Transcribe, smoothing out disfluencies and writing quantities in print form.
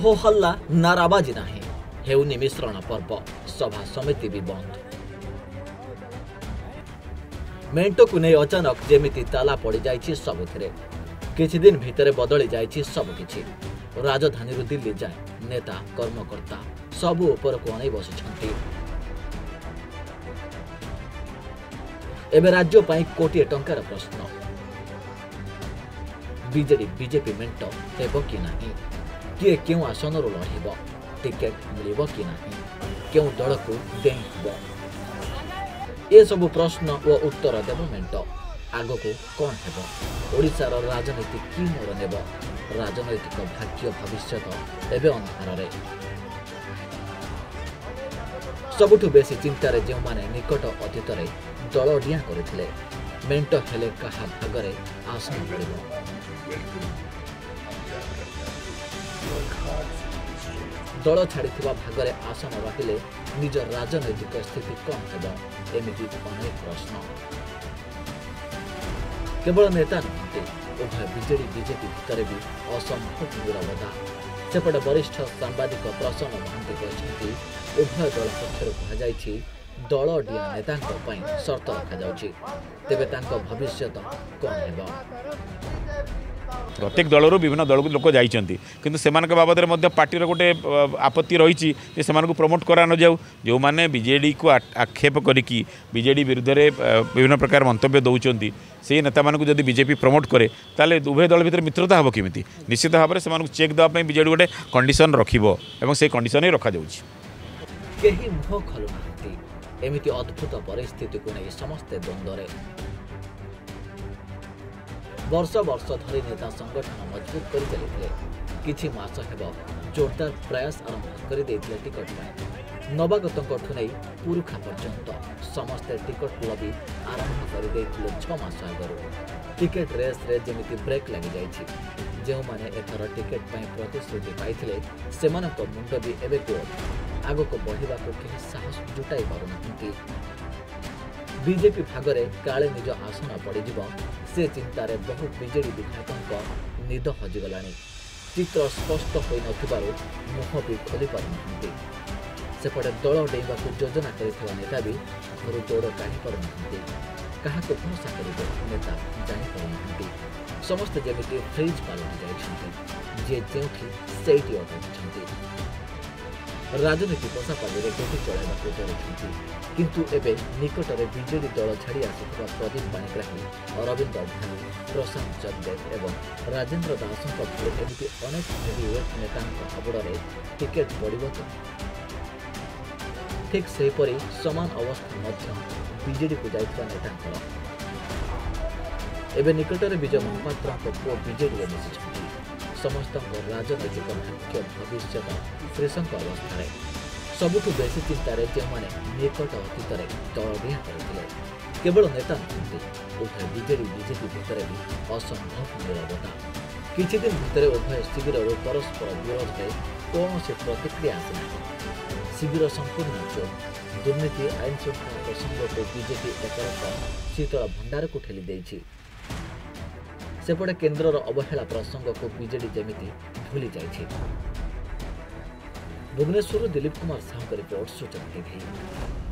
हो हल्ला नाराबाजी नाही हेउनी मिश्रण पर्व सभा समिति भी बंद। मेंटो को नहीं अचानक जेमिति ताला पड़ी जाइछि सबुथिरे किछि दिन भितरे बदली जाइछि सबकिछि। राजधानी दिल्ली जाए नेता कर्मकर्ता सबु ऊपर को अनै बसिछंती। एबे राज्य पाई कोटिए टंकार प्रश्न बीजेडी बीजेपी मेंट हेबो कि नाही, किए क्यों आसन लड़ब, टिकेट मिलिबो कि नाही, क्यों दल को डेइबो, ये सब प्रश्न और उत्तर देव मेंट। आग को कौन हेबो, ओडिशार राजनीति कि मोड़ नेब, राजनैतिक भाग्य भविष्य एवं अंधार। सबुठु बेसी चिंतार जो माने निकट अतीत दल डिया करथिले मेंट हेले कहा भागरे आसन मिलिबो। दल छाड़ी भागरे आसन रहिले निज राजनैतिक स्थिति कौन हेबो, एमिति अनेक प्रश्न। केवल नेता नुहति उभय बीजेडी बीजेपी भितर भी असंभव नीरवता। सेपटे वरिष्ठ सांबादिक प्रसन्न महांती कहते उभय दल पक्षर कहुଯାଇଛି दल डिया नेता शर्त रखा तेबे भविष्य कौन हेबो। प्रत्येक दलर विभिन्न दल लोक जाइछन्ति किंतु सेमान बाबद में पार्टी गोटे आपत्ति रही से प्रमोट करा न जाऊ। जो माने बीजेडी को आक्षेप करिकी बीजेडी विरुद्ध विभिन्न प्रकार मंतव्य दौरान से नेता मानक जदि बीजेपी प्रमोट करे ताले उभय दल भितर मित्रता हम केमिति निश्चित भाव में चेक देवाई बीजेडी गोटे कंडीशन रखिबो एवं से कंडीशन ही रखा जाउछि। केही मुह खलु नाहंती एमिति अद्भुत परिस्थिति को नहीं समस्ते द्वंद्वरे। वर्ष वर्ष धरी नेता संगठन मजबूत कर चलते किछि मास हेब जोरदार प्रयास आरंभ कर देथिले टिकट पाई। नवागतों नहीं पुरुखा पर्यंत समस्ते टिकट लबी आरंभ कर देथिले 6 मास आगरू। टिकेट रेस रे जेमिति ब्रेक लगी जाइछि। जो माने एथर टिकेट पाई प्रतिश्रुति पाइथिले सेमानक मुंड भी एबे को आगो को बढ़िबा को केही साहस जुटाई पारुनांती। बीजेपी भागरे काले निज आसन पड़ीजिब से चिंतार बहु बीजेडी विधायकों निद हजिगलानी। चित्र स्पष्ट हो नथिबारु मुह भी खोली पारुनांती। सेपटे दल डेइबा को योजना करिथिबा नेता भी घर दौड़ काढ़ी पारुनांती। काहाको भरोसा करिबे नेता जानि पारुनांती। समस्त जेमिति फ्रीज पालटी जाइछन्ति जे जेउठी सेइटी अटकछन्ति। राजनीति पसापाली गोटी चलाइबाकू डरुछन्ति किंतु एबे निकटरे बीजेडी दल छाड़ी आसुवा प्रदीप पाणिग्राही, अरविंद भानु, प्रशांत जगदेव एवं राजेंद्र दासों भली एमती अनेक हेवीवेट नेता हाबुड़े टिकेट बढ़िब। ठीक सेहीपरि समान अवस्था बीजेडी को जाइथिबा नेतांकर। एबे निकटरे विजय महापात्र पुओ बीजेडी मिशिछन्ति। समस्त राजनैतिक भाग्य भविष्य त्रिशंक अवस्था सबुठु बेसी चिंतार जो मैंने निकट अतीत दल डिया करते केवल नेता नुहति उभय बीजेडी बीजेपी भितर भी असंभव नीरवता। किछि दिन भितर उभय शिविर परस्पर विरोध में कौन से प्रतिक्रिया आसना। शिविर संपूर्ण चोर दुर्नीति आईन श्रृंखला प्रसंग को बीजेपी एकरक शीतल भंडार को ठेली देछि। सेपटे केन्द्रर अवहेला प्रसंग को बीजेडी जेमिति भूली जाइछि। Bhubaneswar Dilip Kumar Sahu report Suchana TV.